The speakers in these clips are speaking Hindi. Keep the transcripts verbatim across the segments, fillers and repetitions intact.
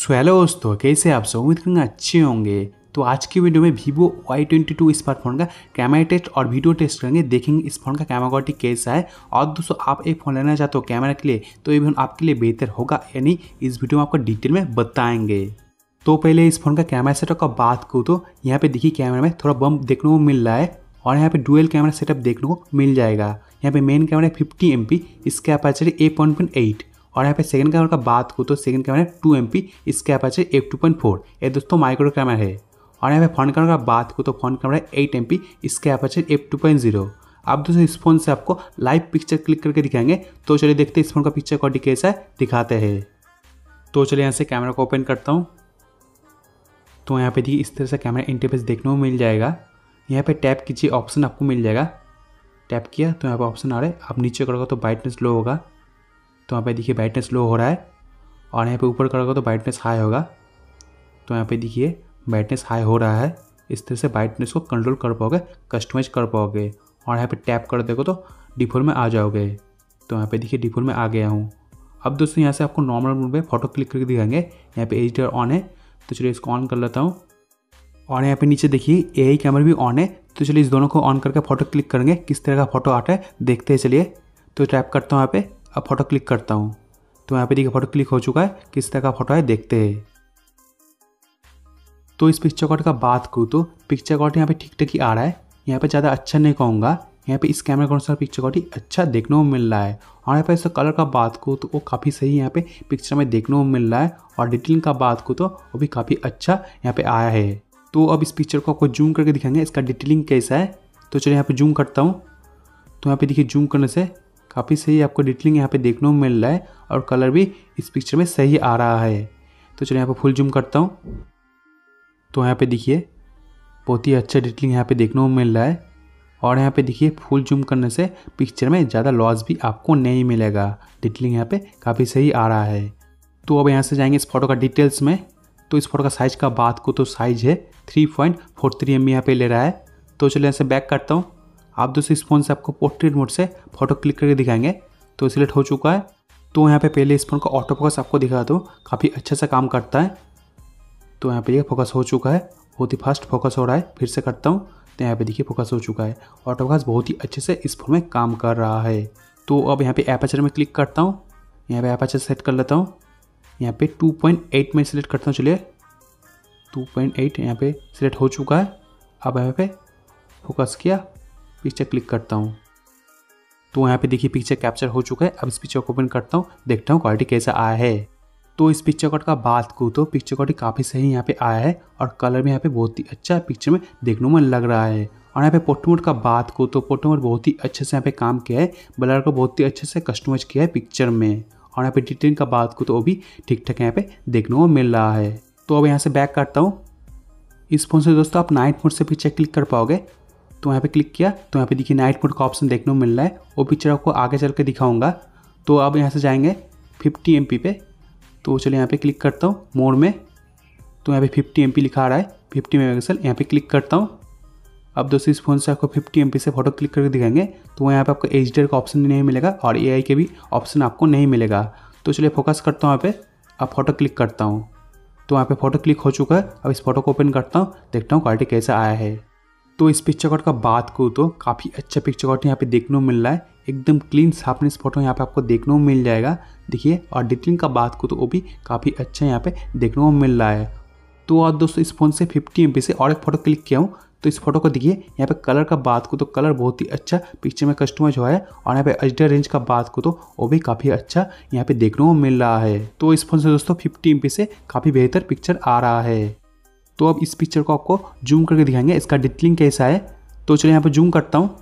सो हेलो दोस्तों, कैसे आप सब? उम्मीद करेंगे अच्छे होंगे। तो आज की वीडियो में Vivo Y twenty two smartphone का कैमरा टेस्ट और वीडियो टेस्ट करेंगे। देखेंगे इस फोन का कैमरा क्वालिटी कैसा है। और दोस्तों, आप एक फ़ोन लेना चाहते हो कैमरा के लिए, तो ये फोन आपके लिए बेहतर होगा या नहीं, इस वीडियो में आपको डिटेल में बताएंगे। तो पहले इस फोन का कैमरा सेटअप का बात करूँ तो यहाँ पे देखिए कैमरा में थोड़ा बम देखने को मिल रहा है और यहाँ पे डुअल कैमरा सेटअप देखने को मिल जाएगा। यहाँ पे main camera fifty M P, इसके aperture F one point eight. और यहाँ पे सेकंड कैमरा का बात करूँ तो second camera two M P, इसके aperture F two point four. ये दोस्तों माइक्रो कैमरा है। और यहाँ पे फ्रंट कैमरा का बात करूँ तो front camera eight M P, इसके aperture F two point zero. अब दोस्तों इस फोन से आपको लाइव पिक्चर क्लिक करके दिखाएंगे। तो चलिए देखते हैं इस फोन का पिक्चर क्वालिटी कैसा है, दिखाते हैं। तो चलिए यहाँ से कैमरा को ओपन करता हूँ। तो यहाँ पे देखिए इस तरह से कैमरा इंटरफेस देखने को मिल जाएगा। यहाँ पे टैप कीजिए, ऑप्शन आपको मिल जाएगा। टैप किया तो यहाँ पे ऑप्शन आ रहा है। आप नीचे करोगे तो ब्राइटनेस लो होगा, तो यहाँ पे देखिए ब्राइटनेस लो हो रहा है। और यहाँ पे ऊपर करोगे तो ब्राइटनेस हाई होगा, तो यहाँ पे देखिए ब्राइटनेस हाई हो रहा है। इस तरह से ब्राइटनेस को कंट्रोल कर पाओगे, कस्टमाइज कर पाओगे। और यहाँ पे टैप कर देखो तो डिफॉल्ट में आ जाओगे। तो यहाँ पे देखिए डिफॉल्ट में आ गया हूँ। अब दोस्तों यहाँ से आपको नॉर्मल मोड में फोटो क्लिक करके दिखाएंगे। यहाँ पे एच डी आर ऑन है, तो चलिए इसको ऑन कर लेता हूँ। और यहाँ पे नीचे देखिए ए आई कैमरा भी ऑन है। तो चलिए इस दोनों को ऑन करके फोटो क्लिक करेंगे। किस तरह का फोटो आता है देखते हैं। चलिए तो टैप करता हूँ यहाँ पे, अब फोटो क्लिक करता हूँ। तो यहाँ पे देखिए फोटो क्लिक हो चुका है। किस तरह का फोटो है देखते हैं। तो इस पिक्चर क्वालिटी का बात करूँ तो पिक्चर क्वालिटी यहाँ पे ठीक ठाक ही आ रहा है। यहाँ पे ज़्यादा अच्छा नहीं कहूँगा। यहाँ पे इस कैमरा के अनुसार पिक्चर क्वालिटी अच्छा देखने को मिल रहा है। और यहाँ पे इसका कलर का बात करूँ तो वो काफ़ी सही यहाँ पे पिक्चर में देखने को मिल रहा है। और डिटेलिंग का बात करूँ तो वो भी काफ़ी अच्छा यहाँ पे आया है। तो अब इस पिक्चर को आपको जूम करके दिखाएंगे इसका डिटेलिंग कैसा है। तो चलिए यहाँ पे जूम करता हूँ। तो यहाँ पे देखिए जूम करने से काफ़ी सही आपको डिटेलिंग यहाँ पे देखने को मिल रहा है। और कलर भी इस पिक्चर में सही आ रहा है। तो चलिए यहाँ पे फुल जूम करता हूँ। तो यहाँ पे देखिए बहुत ही अच्छा डिटेलिंग यहाँ पे देखने को मिल रहा है। और यहाँ पे देखिए फुल जूम करने से पिक्चर में ज़्यादा लॉस भी आपको नहीं मिलेगा। डिटेलिंग यहाँ पे काफ़ी सही आ रहा है। तो अब यहाँ से जाएंगे इस फोटो का डिटेल्स में। तो इस फोटो का साइज़ का बात को तो साइज़ है three point four three M B यहाँ पे ले रहा है। तो चलिए यहाँ से बैक करता हूँ। आप दोस्तों इस फोन से आपको पोर्ट्रेट मोड से फोटो क्लिक करके दिखाएंगे। तो सिलेक्ट हो चुका है। तो यहाँ पे पहले इस फोन का ऑटो फोकस आपको दिखा दो, काफ़ी अच्छे से काम करता है। तो यहाँ पे देखिए फोकस हो चुका है, बहुत ही फास्ट फोकस हो रहा है। फिर से करता हूँ तो यहाँ पे देखिए फोकस हो चुका है। ऑटो फोकस बहुत ही अच्छे से इस फोन में काम कर रहा है। तो अब यहाँ पे एपर्चर में क्लिक करता हूँ। यहाँ पे एपर्चर सेट कर लेता हूँ। यहाँ पे टू पॉइंट एट में सिलेक्ट करता हूँ। चलिए टू पॉइंट एट यहाँ पे सिलेक्ट हो चुका है। अब यहाँ पे फोकस किया, पिक्चर क्लिक करता हूँ। तो यहाँ पे देखिए पिक्चर कैप्चर हो चुका है। अब इस पिक्चर को ओपन करता हूँ, देखता हूँ क्वालिटी कैसा आया है। तो इस पिक्चर क्वालिटी का बात करूँ तो पिक्चर क्वालिटी काफ़ी सही यहाँ पे आया है। और कलर भी यहाँ पे बहुत ही अच्छा पिक्चर में देखने में लग रहा है। और यहाँ पे पोर्ट्रेट मोड का बात करूँ तो पोर्ट्रेट मोड बहुत ही अच्छे से यहाँ पे काम किया है। ब्लर को बहुत ही अच्छे से कस्टमाइज किया है पिक्चर में। और यहाँ पे डिटेलिंग का बात करूँ तो वो भी ठीक ठाक यहाँ पे देखने को मिल रहा है। तो अब यहाँ से बैक करता हूँ। इस फोन से दोस्तों आप नाइट मोड से पिक्चर क्लिक कर पाओगे। तो यहाँ पे क्लिक किया तो यहाँ पे देखिए नाइट मोड का ऑप्शन देखने को मिल रहा है। वो पिक्चर आपको आगे चल के दिखाऊंगा। तो अब यहाँ से जाएंगे फिफ्टी एम पी पे। तो चलिए यहाँ पे क्लिक करता हूँ मोड में। तो यहाँ पे फिफ्टी एम पी लिखा आ रहा है, फिफ्टी मेगापिक्सल। यहाँ पे क्लिक करता हूँ। अब दोस्तों इस फोन से आपको फिफ्टी एम पी से फोटो क्लिक करके दिखाएंगे। तो यहाँ पे आपको एच डी आर का ऑप्शन नहीं मिलेगा और ए आई के भी ऑप्शन आपको नहीं मिलेगा। तो चलिए फोकस करता हूँ यहाँ पे, अब फोटो क्लिक करता हूँ। तो यहाँ पे फोटो क्लिक हो चुका है। अब इस फोटो को ओपन करता हूँ, देखता हूँ क्वालिटी कैसा आया है। तो इस पिक्चर क्वालिटी का बात करूँ तो काफ़ी अच्छा पिक्चर क्वालिटी यहाँ पे देखने को मिल रहा है। एकदम क्लीन शार्पनेस फोटो यहाँ पे आपको देखने को मिल जाएगा। देखिए और डिटेलिंग का बात करूँ तो वो भी काफ़ी अच्छा यहाँ पे देखने को मिल रहा है। तो और दोस्तों इस फोन से फिफ्टी एम पी से और एक फ़ोटो क्लिक किया हूँ। तो इस फोटो को देखिए यहाँ पे कलर का बात करूँ तो कलर बहुत ही अच्छा पिक्चर में कस्टमाइज हुआ है। और यहाँ पे एच डी आर रेंज का बात करूँ तो वो भी काफ़ी अच्छा यहाँ पे देखने को मिल रहा है। तो इस फोन से दोस्तों फिफ्टी एम पी से काफ़ी बेहतर पिक्चर आ रहा है। तो अब इस पिक्चर को आपको जूम करके दिखाएंगे इसका डिटेलिंग कैसा है। तो चलिए यहाँ पे जूम करता हूँ।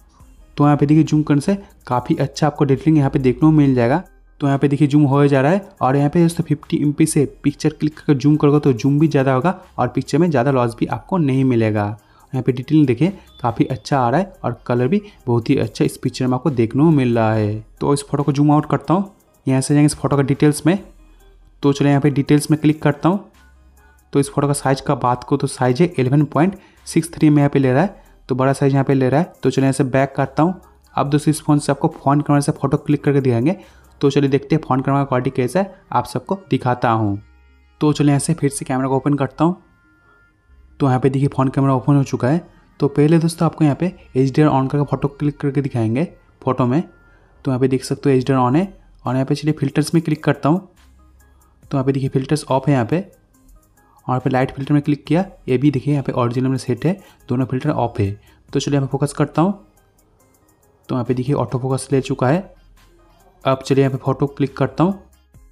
तो यहाँ पे देखिए जूम करने से काफ़ी अच्छा आपको डिटेलिंग यहाँ पे देखने को मिल जाएगा। तो यहाँ पे देखिए जूम हो जा रहा है। और यहाँ पे दोस्तों फिफ्टी एम पी से पिक्चर क्लिक करके जूम करोगे तो जूम भी ज़्यादा होगा और पिक्चर में ज़्यादा लॉस भी आपको नहीं मिलेगा। यहाँ पे डिटेलिंग देखिए काफ़ी अच्छा आ रहा है और कलर भी बहुत ही अच्छा इस पिक्चर में आपको देखने को मिल रहा है। तो इस फोटो को जूम आउट करता हूँ। यहाँ से जाएंगे इस फोटो का डिटेल्स में। तो चलिए यहाँ पे डिटेल्स में क्लिक करता हूँ। तो इस फोटो का साइज़ का बात करूँ तो साइज़ है इलेवन पॉइंट सिक्स थ्री में यहाँ पे ले रहा है। तो बड़ा साइज़ यहाँ पे ले रहा है। तो चलिए यहाँ से बैक करता हूँ। अब दोस्तों इस फोन से आपको फ्रंट कैमरा से फोटो क्लिक करके दिखाएंगे। तो चलिए देखते हैं फ्रंट कैमरा का क्वालिटी कैसा है, आप सबको दिखाता हूँ। तो चलिए यहाँ से फिर से कैमरा को ओपन करता हूँ। तो यहाँ पे देखिए फ़ोन कैमरा ओपन हो चुका है। तो पहले दोस्तों आपको यहाँ पे एच डी आर ऑन करके फ़ोटो क्लिक करके दिखाएंगे फ़ोटो में। तो यहाँ पे देख सकते हो एच डी आर ऑन है और यहाँ पे चलिए फिल्टर्स में क्लिक करता हूँ। तो यहाँ पे देखिए फिल्टर्स ऑफ है यहाँ पे, और यहाँ पे लाइट फिल्टर में क्लिक किया, ये भी देखिए यहाँ पे ओरिजिनल में सेट है, दोनों फिल्टर ऑफ है। तो चलिए यहाँ पे फोकस करता हूँ। तो यहाँ पे देखिए ऑटो फोकस ले चुका है। अब चलिए यहाँ पे फ़ोटो क्लिक करता हूँ।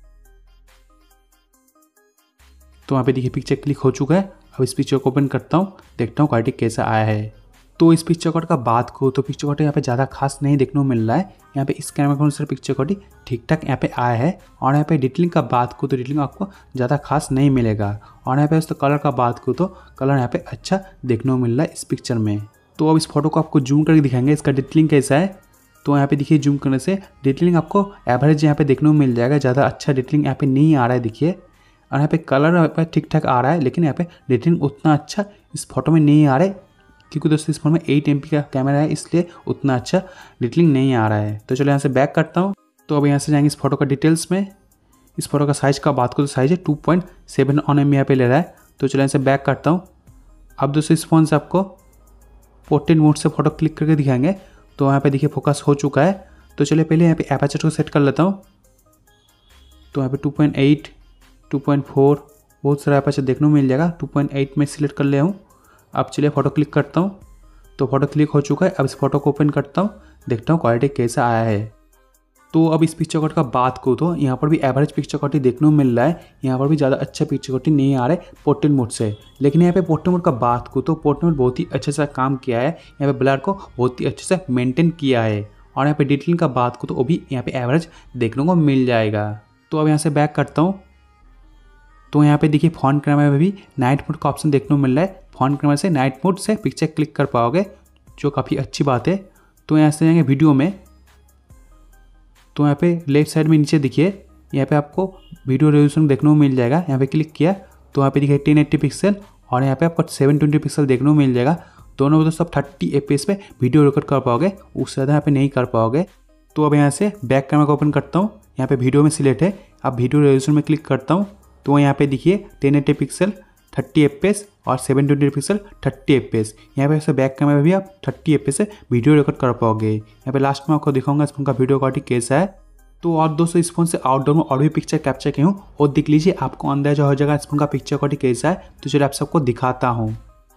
तो यहाँ पे देखिए पिक्चर क्लिक हो चुका है। अब इस पिक्चर को ओपन करता हूँ, देखता हूँ क्वालिटी कैसा आया है। तो इस पिक्चर क्वालिटी का बात करूँ तो पिक्चर क्वालिटी यहाँ पे ज़्यादा खास नहीं देखने को मिल रहा है। यहाँ पे इस कैमरा के अनुसार पिक्चर क्वालिटी ठीक ठाक यहाँ पे आया है। और यहाँ पे डिटेलिंग का बात करूँ तो डिटेलिंग आपको ज़्यादा खास नहीं मिलेगा। और यहाँ पे दोस्तों कलर का बात करूँ तो कलर यहाँ पे अच्छा देखने को मिल रहा है इस पिक्चर में। तो अब इस फोटो को आपको जूम करके दिखाएंगे इसका डिटेलिंग कैसा है। तो यहाँ पे देखिए जूम करने से डिटेलिंग आपको एवरेज यहाँ पे देखने को मिल जाएगा, ज़्यादा अच्छा डिटेलिंग यहाँ पे नहीं आ रहा है देखिए। और यहाँ पे कलर यहाँ पे ठीक ठाक आ रहा है, लेकिन यहाँ पे डिटेलिंग उतना अच्छा इस फोटो में नहीं आ रहा है, क्योंकि दोस्तों इस फोन में एट एम पी का कैमरा है, इसलिए उतना अच्छा डिटेलिंग नहीं आ रहा है। तो चलो यहाँ से बैक करता हूँ। तो अब यहाँ से जाएंगे इस फोटो का डिटेल्स में। इस फोटो का साइज़ का बात करूँ तो साइज़ है two point seven on M यहाँ पे ले रहा है। तो चलो यहाँ से बैक करता हूँ। अब दोस्तों इस फ़ोन से आपको पोर्ट्रेट मोड से फ़ोटो क्लिक करके दिखाएंगे। तो यहाँ पे देखिए फोकस हो चुका है। तो चलिए पहले यहाँ पे एपर्चर को सेट कर लेता हूँ। तो यहाँ पे two point eight, two point four बहुत सारा एपर्चर देखने को मिल जाएगा। टू पॉइंट एट में सिलेक्ट कर लिया हूँ। अब चलिए फ़ोटो क्लिक करता हूँ। तो फोटो क्लिक हो चुका है। अब इस फोटो को ओपन करता हूँ, देखता हूँ क्वालिटी कैसा आया है। तो अब इस पिक्चर क्वालिटी का बात करूँ तो यहाँ पर भी एवरेज पिक्चर क्वालिटी देखने को मिल रहा है। यहाँ पर भी ज़्यादा अच्छा पिक्चर क्वालिटी नहीं आ रहा है पोर्ट्रेट मोड से। लेकिन यहाँ पे पोर्ट्रेट मोड का बात करूँ तो पोर्ट्रेट मोड बहुत ही अच्छे से काम किया है। यहाँ पे ब्लर को बहुत ही अच्छे से मेंटेन किया है। और यहाँ पे डिटेलिंग का बात करूँ तो वो भी यहाँ पे एवरेज देखने को मिल जाएगा। तो अब यहाँ से बैक करता हूँ। तो यहाँ पे देखिए फ्रंट कैमरा में भी नाइट मोड का ऑप्शन देखने को मिल रहा है। फ्रंट कैमरा से नाइट मोड से पिक्चर क्लिक कर पाओगे, जो काफ़ी अच्छी बात है। तो यहाँ से जाएंगे वीडियो में। तो यहाँ पे लेफ्ट साइड में नीचे देखिए, यहाँ पे आपको वीडियो रेजोल्यूशन देखने को मिल जाएगा। यहाँ पे क्लिक किया तो यहाँ पे देखिए टेन एट्टी पिक्सल, और यहाँ पे आपको सेवन ट्वेंटी पिक्सल देखने को मिल जाएगा। दोनों दोस्तों आप थर्टी एफ पी एस पे वीडियो रिकॉर्ड कर पाओगे, उससे ज़्यादा यहाँ पे नहीं कर पाओगे। तो अब यहाँ से बैक कैमरा को ओपन करता हूँ। यहाँ पे वीडियो में सिलेक्ट है। अब वीडियो रेजोल्यूशन में क्लिक करता हूँ। तो यहाँ पे देखिए ten eighty pixel, thirty F P S और seven twenty pixel, thirty F P S. यहाँ पे ऐसे बैक कैमरा में भी आप थर्टी एफ पी एस से वीडियो रिकॉर्ड कर पाओगे। यहाँ पे लास्ट में आपको दिखाऊंगा इस फोन का वीडियो क्वालिटी कैसा है। तो और दोस्तों इस फोन से आउटडोर में और भी पिक्चर कैप्चर किया हूँ, और देख लीजिए आपको अंदाजा हो जाएगा इस फोन का पिक्चर क्वालिटी कैसा है। तो चलिए आप सबको दिखाता हूँ।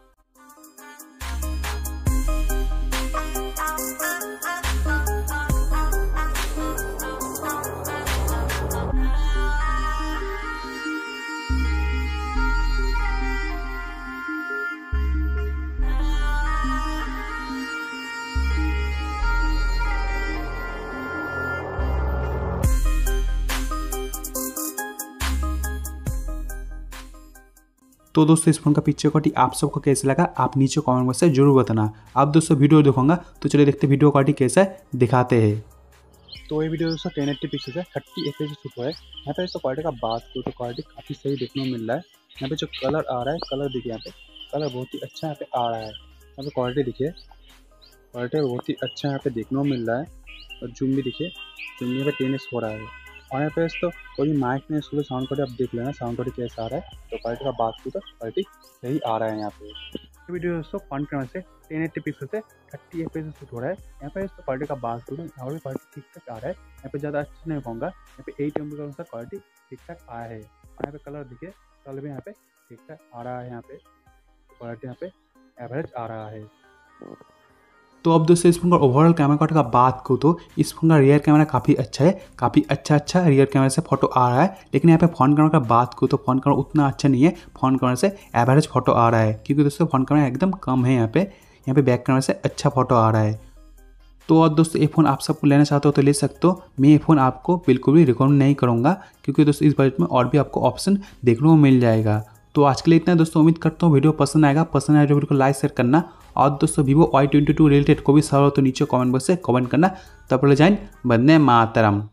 तो दोस्तों इस फोन का पिक्चर क्वालिटी आप सबको कैसा लगा आप नीचे कमेंट बॉक्स से जरूर बताना। आप दोस्तों वीडियो देखूंगा तो चलिए देखते वीडियो क्वालिटी कैसा है, दिखाते हैं। तो ये वीडियो दोस्तों टेन एट्टी पिक्सल है, थर्टी एफ पी एस से शूट हुआ है। यहाँ पे दोस्तों क्वालिटी का बात करूँ तो क्वालिटी काफ़ी सही देखने को मिल रहा है। यहाँ पे जो कलर आ रहा है, कलर देखिए यहाँ पे कलर बहुत ही अच्छा यहाँ पे आ रहा है। यहाँ पे क्वालिटी देखिए, क्वालिटी बहुत ही अच्छा यहाँ पे देखने को मिल रहा है। और जूम भी देखिए, जूम यहाँ पे टेन एक्स हो रहा है। और यहाँ पे तो कोई माइक में इसको साउंड क्वालिटी आप देख लेना, साउंड क्वालिटी कैसा आ रहा है। तो क्वालिटी का बात करूँ तो क्वालिटी सही आ रहा है। यहाँ पे वीडियो दोस्तों फ्रंट कैमरा से टेन एट्टी पिक्सल से थर्टी एफ पी एस से शूट हो रहा है। यहाँ पे तो क्वालिटी का बात करूँ यहाँ पर भी क्वालिटी ठीक ठाक आ रहा है। यहाँ पे ज़्यादा अच्छा नहीं कहूँगा, यहाँ पे एट एम बी का अनुसार क्वालिटी ठीक ठाक आया है। और यहाँ पे कलर देखिए, कलर भी यहाँ पे ठीक ठाक आ रहा है। यहाँ पे क्वालिटी यहाँ पे एवरेज आ रहा है। तो अब दोस्तों इस फोन का ओवरऑल कैमरा क्वालिटी का बात करूँ तो इस फोन का रियर कैमरा काफ़ी अच्छा है, काफ़ी अच्छा अच्छा रियर कैमरा से फोटो आ रहा है। लेकिन यहाँ पे फ्रंट कैमरा का बात करूँ तो फ्रंट कैमरा उतना अच्छा नहीं है, फ्रंट कैमरा से एवरेज फोटो आ रहा है, क्योंकि दोस्तों फ्रंट कैमरा एकदम कम है। यहाँ पे यहाँ पे बैक कैमरा से अच्छा फोटो आ रहा है। तो और दोस्तों ये फ़ोन आप सबको लेना चाहते हो तो ले सकते हो। मैं ये फ़ोन आपको बिल्कुल भी रिकमेंड नहीं करूँगा, क्योंकि दोस्तों इस बजट में और भी आपको ऑप्शन देखने को मिल जाएगा। तो आज के लिए इतना दोस्तों, उम्मीद करता हूँ वीडियो पसंद आएगा। पसंद आए तो वीडियो को लाइक शेयर करना, और दोस्तों Vivo Y twenty two related को भी सवाल हो तो नीचे कमेंट बॉक्स से कमेंट करना। तब ले जाए, वंदे मातरम।